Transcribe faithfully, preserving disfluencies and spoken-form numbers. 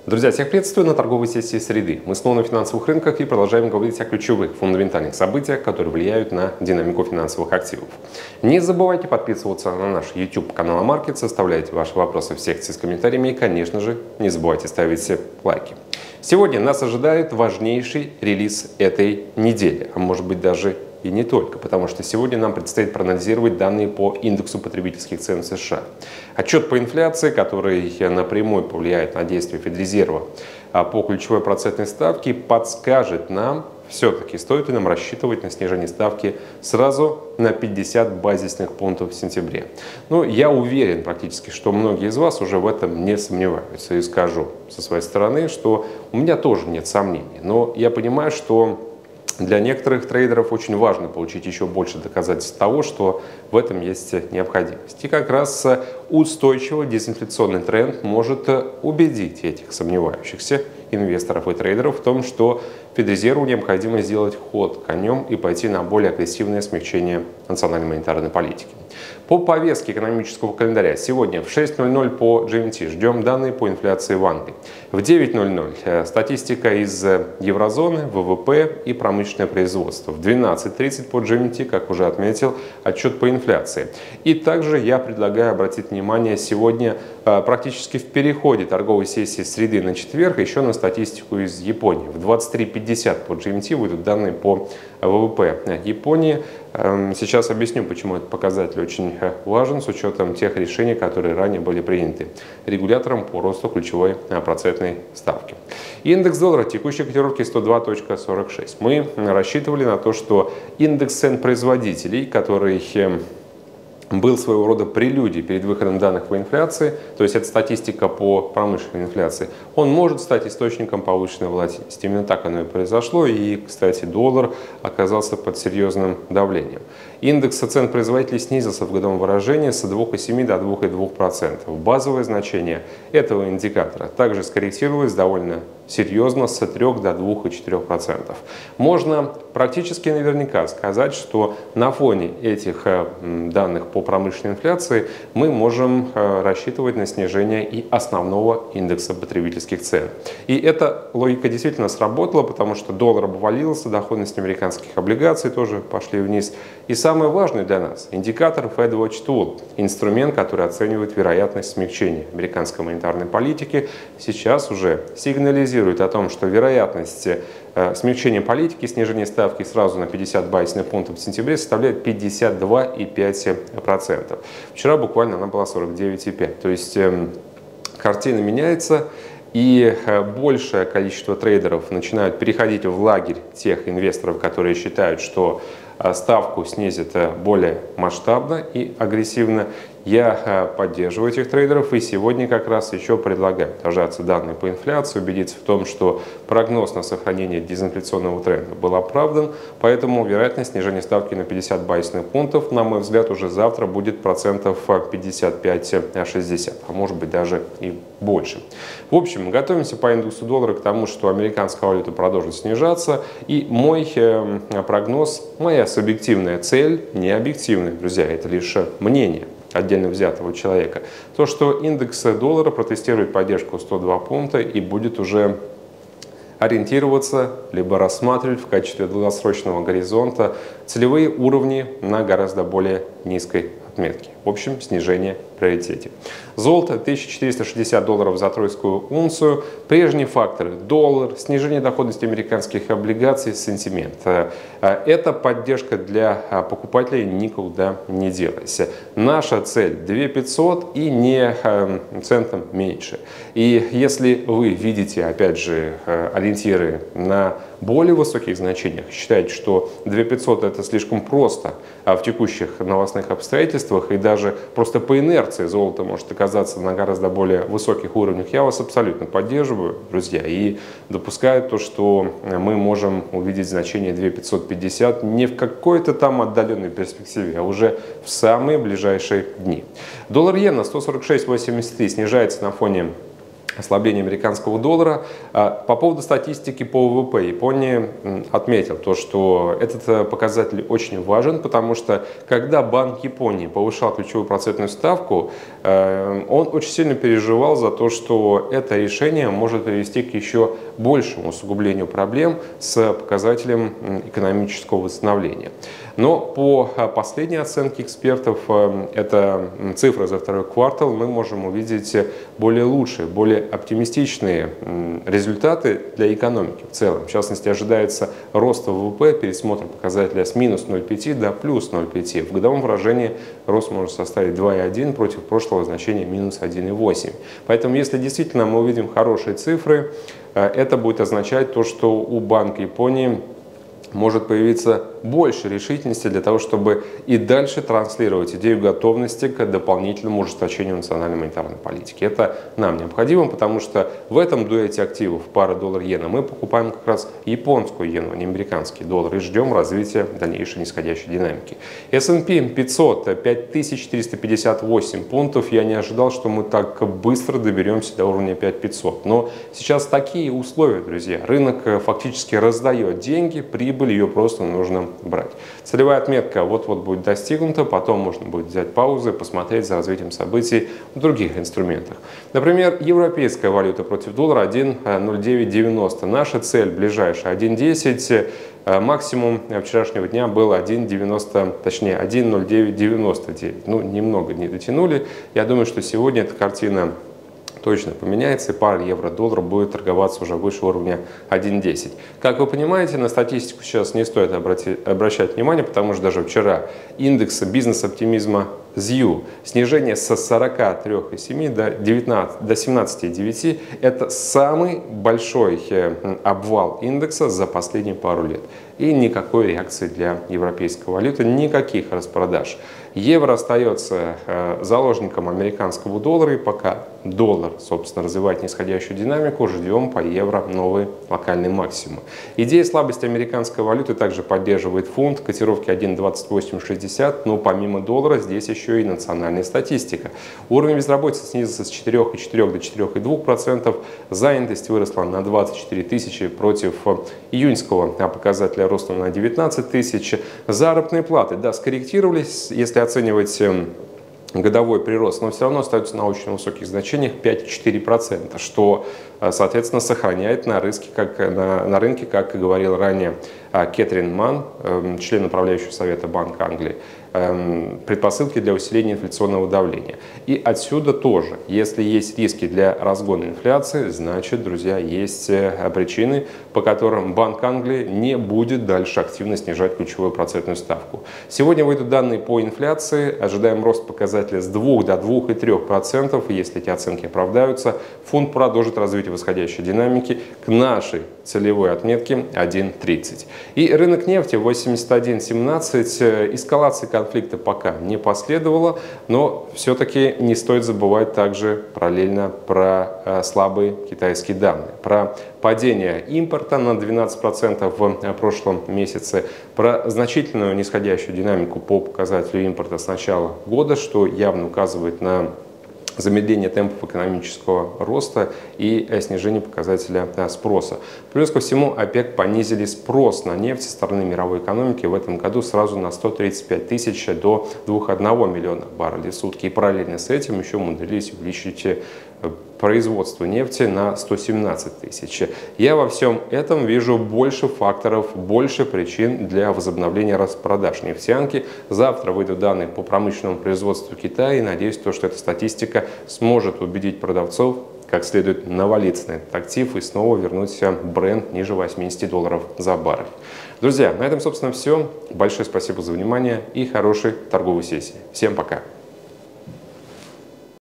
Друзья, всех приветствую на торговой сессии среды. Мы снова на финансовых рынках и продолжаем говорить о ключевых фундаментальных событиях, которые влияют на динамику финансовых активов. Не забывайте подписываться на наш YouTube канал Амаркетс, оставляйте ваши вопросы в секции с комментариями и, конечно же, не забывайте ставить лайки. Сегодня нас ожидает важнейший релиз этой недели, а может быть даже и не только, потому что сегодня нам предстоит проанализировать данные по индексу потребительских цен в США. Отчет по инфляции, который напрямую повлияет на действия Федрезерва по ключевой процентной ставке, подскажет нам, все-таки стоит ли нам рассчитывать на снижение ставки сразу на пятьдесят базисных пунктов в сентябре. Ну, я уверен практически, что многие из вас уже в этом не сомневаются. И скажу со своей стороны, что у меня тоже нет сомнений. Но я понимаю, что для некоторых трейдеров очень важно получить еще больше доказательств того, что в этом есть необходимость. И как раз устойчивый дезинфляционный тренд может убедить этих сомневающихся инвесторов и трейдеров в том, что Федрезерву необходимо сделать ход конем и пойти на более агрессивное смягчение национальной монетарной политики. По повестке экономического календаря сегодня в шесть ноль ноль по джи эм ти ждем данные по инфляции в Англии. В девять ноль ноль статистика из еврозоны, вэ вэ пэ и промышленное производство. В двенадцать тридцать по джи эм ти, как уже отметил, отчет по инфляции. И также я предлагаю обратить внимание сегодня практически в переходе торговой сессии среды на четверг еще на статистику из Японии. В двадцать три пятьдесят по джи эм ти выйдут данные по вэ вэ пэ Японии. Сейчас объясню, почему этот показатель очень важен с учетом тех решений, которые ранее были приняты регулятором по росту ключевой процентной ставки. Индекс доллара текущей котировки сто два целых сорок шесть. Мы рассчитывали на то, что индекс цен производителей, который был своего рода прелюдией перед выходом данных по инфляции, то есть это статистика по промышленной инфляции, он может стать источником повышенной волатильности. Именно так оно и произошло, и, кстати, доллар оказался под серьезным давлением. Индекс цен производителей снизился в годовом выражении с двух целых семи десятых до двух целых двух десятых процента. Базовое значение этого индикатора также скорректировалось довольно серьезно с трёх до двух целых четырёх десятых процента. Можно практически наверняка сказать, что на фоне этих данных по промышленной инфляции мы можем рассчитывать на снижение и основного индекса потребительских цен. И эта логика действительно сработала, потому что доллар обвалился, доходность американских облигаций тоже пошли вниз. И самое важное для нас – индикатор Fed Watch Tool, инструмент, который оценивает вероятность смягчения американской монетарной политики, сейчас уже сигнализирует о том, что вероятность э, смягчения политики, снижения ставки сразу на пятьдесят базисных пунктов в сентябре составляет пятьдесят два целых пять десятых процента. Вчера буквально она была сорок девять целых пять десятых процента. То есть э, картина меняется. И большее количество трейдеров начинают переходить в лагерь тех инвесторов, которые считают, что ставку снизят более масштабно и агрессивно. Я поддерживаю этих трейдеров и сегодня как раз еще предлагаю дождаться данные по инфляции, убедиться в том, что прогноз на сохранение дезинфляционного тренда был оправдан, поэтому вероятность снижения ставки на пятьдесят базисных пунктов, на мой взгляд, уже завтра будет процентов пятьдесят пять - шестьдесят, а может быть даже и больше. В общем, готовимся по индексу доллара к тому, что американская валюта продолжит снижаться, и мой прогноз, моя субъективная цель, не объективная, друзья, это лишь мнение отдельно взятого человека, то, что индекс доллара протестирует поддержку сто два пункта и будет уже ориентироваться, либо рассматривать в качестве долгосрочного горизонта целевые уровни на гораздо более низкой отметке. В общем, снижение в приоритете. Золото тысяча четыреста шестьдесят долларов за тройскую унцию. Прежние факторы: доллар, снижение доходности американских облигаций, сентимент. Эта поддержка для покупателей никуда не делась. Наша цель две тысячи пятьсот и не центом меньше. И если вы видите, опять же, ориентиры на более высоких значениях, считаете, что две тысячи пятьсот это слишком просто в текущих новостных обстоятельствах, и даже просто по инерции золото может оказаться на гораздо более высоких уровнях, я вас абсолютно поддерживаю, друзья, и допускаю то, что мы можем увидеть значение две тысячи пятьсот пятьдесят не в какой-то там отдаленной перспективе, а уже в самые ближайшие дни. Доллар-иена сто сорок шесть восемьдесят три снижается на фоне ослабления американского доллара. По поводу статистики по вэ вэ пэ, Япония отметил то, что этот показатель очень важен, потому что когда Банк Японии повышал ключевую процентную ставку, он очень сильно переживал за то, что это решение может привести к еще большему усугублению проблем с показателем экономического восстановления. Но по последней оценке экспертов, это цифры за второй квартал, мы можем увидеть более лучшие, более оптимистичные результаты для экономики в целом. В частности, ожидается рост вэ вэ пэ, пересмотр показателя с минус ноль целых пять десятых до плюс ноль целых пять десятых. В годовом выражении рост может составить два целых одна десятая против прошлого значения минус один целых восемь десятых. Поэтому, если действительно мы увидим хорошие цифры, это будет означать то, что у Банка Японии может появиться больше решительности для того, чтобы и дальше транслировать идею готовности к дополнительному ужесточению национальной монетарной политики. Это нам необходимо, потому что в этом дуэте активов пара доллар-иена мы покупаем как раз японскую иену, а не американский доллар, и ждем развития дальнейшей нисходящей динамики. эс энд пи пятьсот, пять тысяч четыреста пятьдесят восемь пунктов. Я не ожидал, что мы так быстро доберемся до уровня пять тысяч пятьсот. Но сейчас такие условия, друзья. Рынок фактически раздает деньги, прибыль, ее просто нужно брать. Целевая отметка вот-вот будет достигнута, потом можно будет взять паузу и посмотреть за развитием событий в других инструментах. Например, европейская валюта против доллара один ноль девять девяносто. Наша цель ближайшая один десять. Максимум вчерашнего дня был один девяносто, точнее один ноль девять девяносто девять. Ну, немного не дотянули. Я думаю, что сегодня эта картина точно поменяется, и пара евро-доллар будет торговаться уже выше уровня один десять. Как вы понимаете, на статистику сейчас не стоит обрати, обращать внимание, потому что даже вчера индекс бизнес-оптимизма зью снижение со сорока трёх целых семи десятых до семнадцати целых девяти десятых. Это самый большой обвал индекса за последние пару лет. И никакой реакции для европейской валюты, никаких распродаж. Евро остается заложником американского доллара, и пока доллар, собственно, развивает нисходящую динамику, ждем по евро новые локальные максимумы. Идея слабости американской валюты также поддерживает фунт, котировки один двадцать восемь шестьдесят, но помимо доллара здесь еще и национальная статистика. Уровень безработицы снизился с четырёх целых четырёх десятых до четырёх целых двух десятых процентов, занятость выросла на двадцать четыре тысячи против июньского показателя роста на девятнадцать тысяч. Заработные платы, да, скорректировались, если оценивать годовой прирост, но все равно остаются на очень высоких значениях пять целых четыре десятых процента, что, соответственно, сохраняет на рынке, как, на, на рынке, как и говорил ранее Кэтрин Манн, член управляющего совета Банка Англии, предпосылки для усиления инфляционного давления. И отсюда тоже, если есть риски для разгона инфляции, значит, друзья, есть причины, по которым Банк Англии не будет дальше активно снижать ключевую процентную ставку. Сегодня выйдут данные по инфляции, ожидаем рост показателя с двух до двух целых трёх десятых процента, если эти оценки оправдаются, фунт продолжит развитие восходящей динамики к нашей целевой отметке один тридцать. И рынок нефти восемьдесят один семнадцать, эскалации конфликта пока не последовало, но все-таки не стоит забывать также параллельно про э, слабые китайские данные, про падение импорта на двенадцать процентов в прошлом месяце, про значительную нисходящую динамику по показателю импорта с начала года, что явно указывает на замедление темпов экономического роста и снижение показателя спроса. Плюс ко всему, ОПЕК понизили спрос на нефть со стороны мировой экономики в этом году сразу на сто тридцать пять тысяч до двух целых одного миллиона баррелей в сутки. И параллельно с этим еще умудрились увеличить производство нефти на сто семнадцать тысяч. Я во всем этом вижу больше факторов, больше причин для возобновления распродаж нефтянки. Завтра выйдут данные по промышленному производству Китая, и надеюсь, то, что эта статистика сможет убедить продавцов как следует навалиться на этот актив и снова вернуть бренд ниже восьмидесяти долларов за баррель. Друзья, на этом, собственно, все. Большое спасибо за внимание и хорошей торговой сессии. Всем пока!